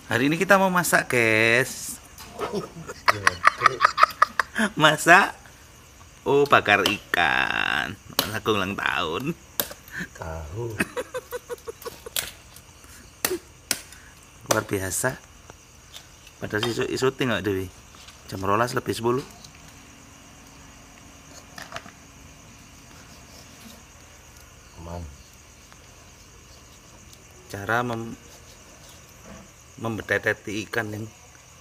Hari ini kita mau masak, guys. Masak bakar ikan. Aku ulang tahun. Tahu. Luar biasa. Padahal syuting nggak Dewi? Jam 12:10. Aman. Cara membedadati ikan yang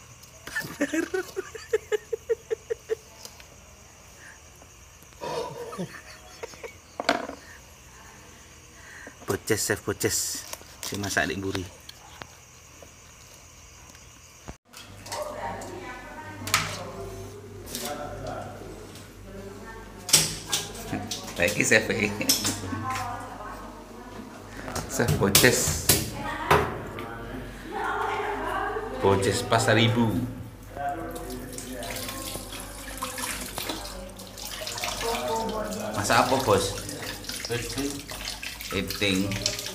boces, chef boces si masak di buri. Lagi chef chef boces Pasar Ibu. Masak apa, Bos? Eating.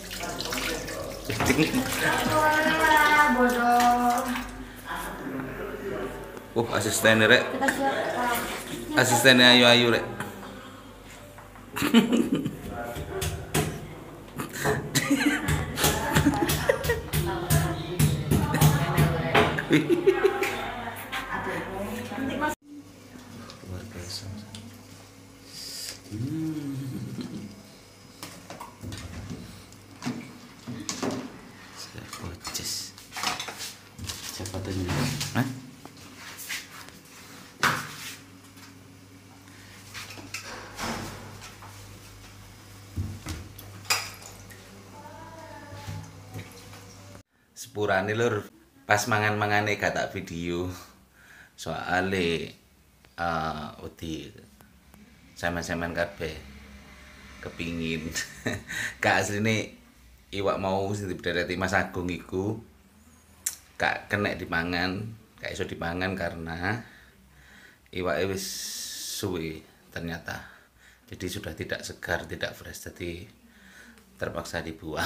Asistennya rek. Asistennya ayu rek. Luar biasa. Saya boces. Siapa tadi? Hah? Sepurane lur, pas mangan-mangane gak tak video. Soale wedi sampean-sampean kabeh kepingin gak asline iwak mau sing dibedadati Mas Agung iku gak kena dipangan, gak iso dipangan karena iwake wis suwe ternyata. Jadi sudah tidak segar, tidak fresh, jadi terpaksa dibuang.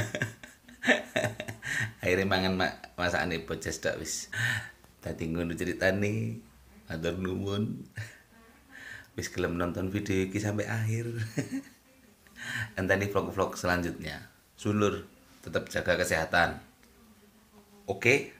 Akhirnya mangan masakane boces dak wis. Dadi ngono ceritane. Matur nuwun. Wis gelem nonton video iki sampai akhir. Enteni vlog-vlog selanjutnya. Sulur, tetap jaga kesehatan. Oke?